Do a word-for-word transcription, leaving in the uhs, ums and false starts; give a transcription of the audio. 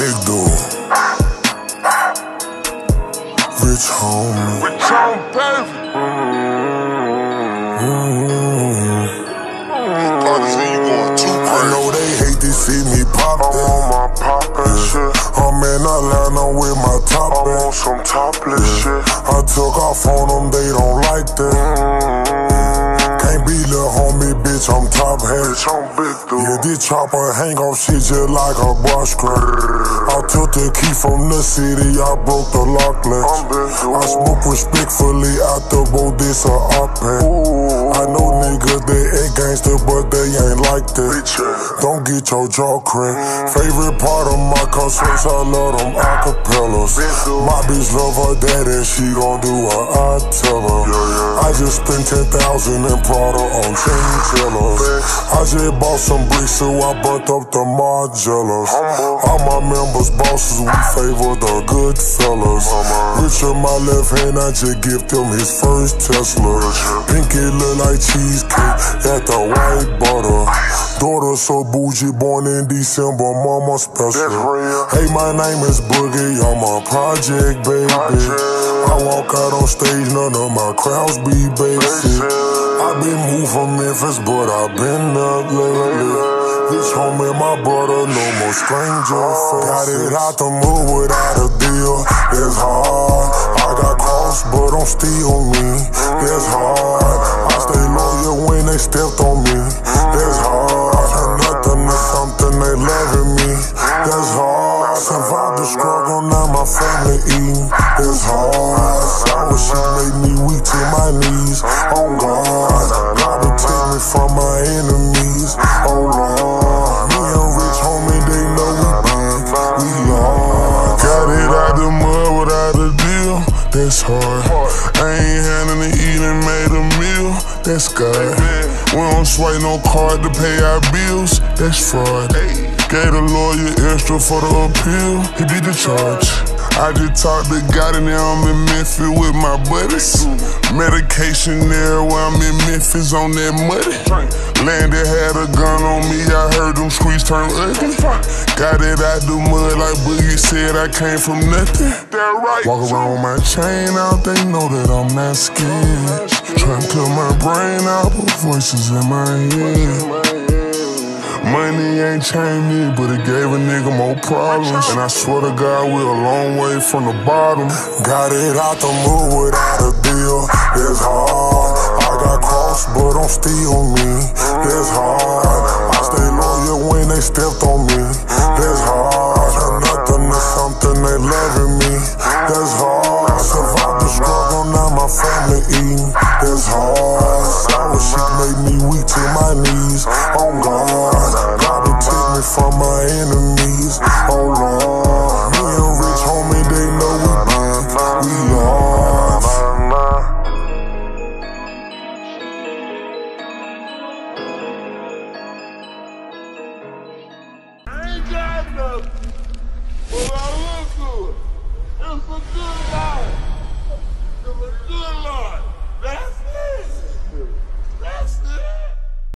big dude. Rich homie. Rich homie, baby. Mm-hmm. Party say you going too crazy. I know they hate to see me poppin'. I'm on my poppin' shit. I'm in Atlanta with my top I'm back. on some topless shit. I took off on them, they don't like that. Can't be little homie, bitch, I'm top hat. Bitch, I'm big dude. Yeah, this chopper hang off shit just like a brush crack. I took the key from the city, I broke the lock latch. I'm big dude. I smoke respectfully out the boat, this a op pack. I know niggas, they ain't gangster, but they ain't like that. Bitch, yeah. Don't get your jaw cracked. Favorite part of my concerts, I love them acapellas. My bitch love her dad and she gon' do what I tell her. Yeah, yeah. I just spent ten thousand in Prada on chinchillas. I just bought some bricks, so I burnt up the Margielas. All my members bosses, we favor the good fellas. Richard, my left hand, I just give them his first Tesla. Pinky look like cheesecake at the white butter. Daughter so bougie, born in December, mama special. Hey, my name is Boogie, I'm a project baby. I walk out on stage, none of my crowds be basic. I been moved from Memphis, but I been up lately. This homie, my brother, no more stranger. Got it out the mud without a deal. It's hard. I got crossed, but don't steal me. It's hard. I stay loyal when they stepped on me. It's hard. Turn nothing to something, they loving me. That's hard. Survived the struggle, now my family eating. It's hard. Sour shit made me weak to my knees. Oh God, God protect me from my enemies. Oh Lord, me and Rich homie, they know we big, we love. Got it out the mud without a deal. That's hard. I ain't handling the eating, made a meal. That's God. We don't swipe no card to pay our bills. That's fraud. Gave the lawyer extra for the appeal. He beat the charge. I just talked to God and now I'm in Memphis with my buddies. Medication there where I'm in Memphis on that muddy. Landed had a gun on me, I heard them streets turn ugly. Got it out the mud like Boogie said, I came from nothing. Walk around with my chain out, they know that I'm not scared. Tryna clear my brain out, but voices in my head. Money ain't changed me, but it gave a nigga more problems. And I swear to God, we're a long way from the bottom. Got it out the mud without a deal. It's hard. I got crossed, but don't steal me. It's hard. I stay loyal when they stepped on me. It's hard. Turn nothing to something, they loving me. That's hard. I survived the struggle, now my family eating. It's hard. Sour shit made me weak to my knees. Oh God, God protect me from my enemies. Oh Lord, me and Rich homie, they know we big, we love. I ain't got nothing, but I look good. It's a good life. It's a good life. That's